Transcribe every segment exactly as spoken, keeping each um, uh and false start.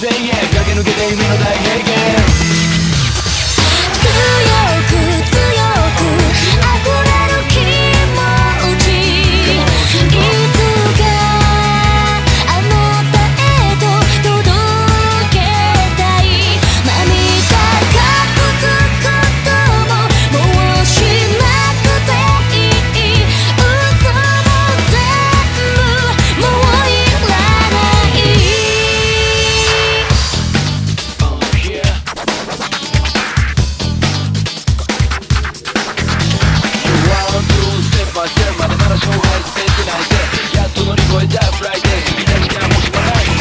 せんえん駆け抜けて夢の大平原強く強く溢れる気持ちいつかあなたへと届けたい涙隠すことももうしなくていい嘘も全部もういらないまでなら勝敗捨ててないでやっと乗り越えたフライデー君たちがもしもないなん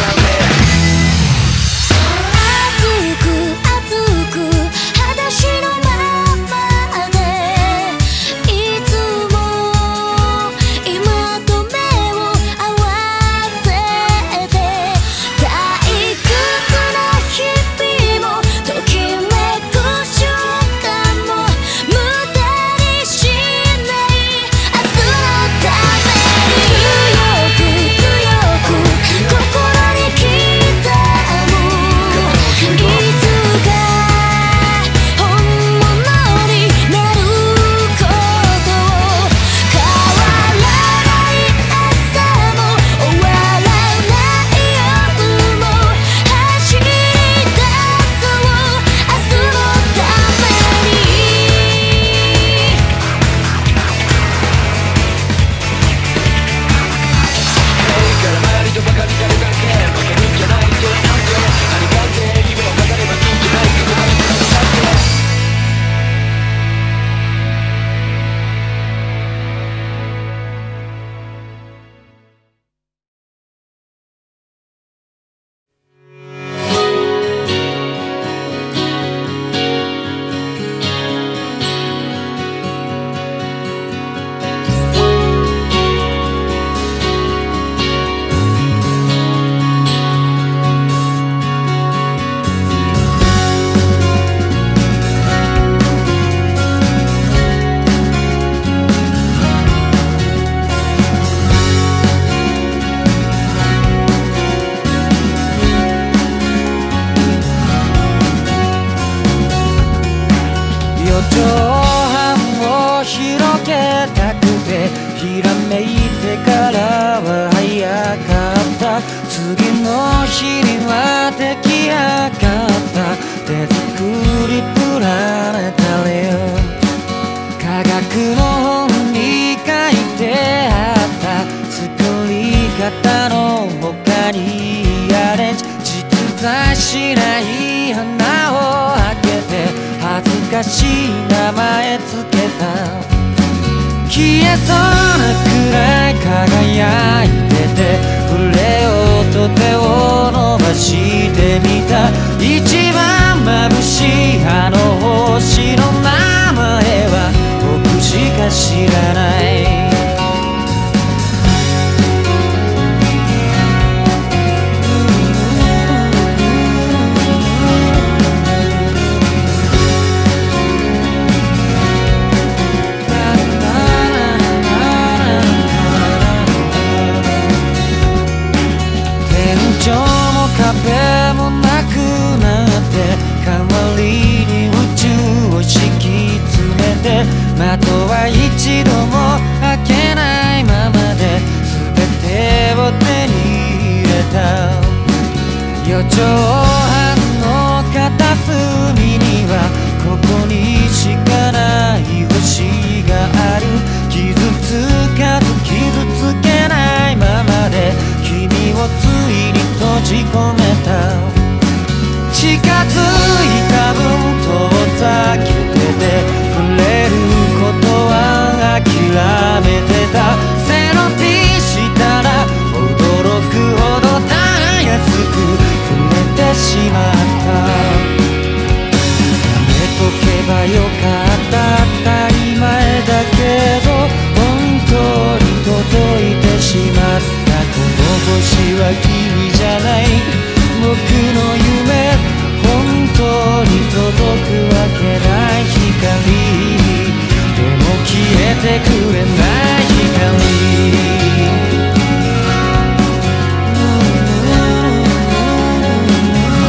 熱く熱く裸足のままでいつも今と目を合わせて退屈な日々もときめく瞬間も無駄にしない明日のために強く強く心に刻むいつか本物になること変わらない朝も終わらない夜も走り出そう明日のためにから周りとバカにされたけバカにじゃないってなんでありがてえ夢を語ればいいんじゃないかとかになって四畳半を広げたくてひらめいてからは早かった次の日には出来上がった手作りプラネタリウム科学の本に書いてあった作り方の他にアレンジ実在しない花を開けて恥ずかしい名前つけた消えそうなくらい輝いてて触れようと手を伸ばしてみた一番眩しいあの星の名前は僕しか知らない天井も壁もなくなって代わりに宇宙を敷き詰めて窓は一度も開けないままで全てを手に入れた四畳半の片隅にはここにしかない星がある傷つかず傷つけないままで君をついに閉じ込めた近づいた分遠ざけてて触れることは諦めてた背伸びしたら驚くほどたやすく触れてしまったやめとけばよかった当たり前だけど本当に届いてしまったこの星は君じゃない僕の夢本当に届くわけない光でも消えてくれない光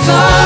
さ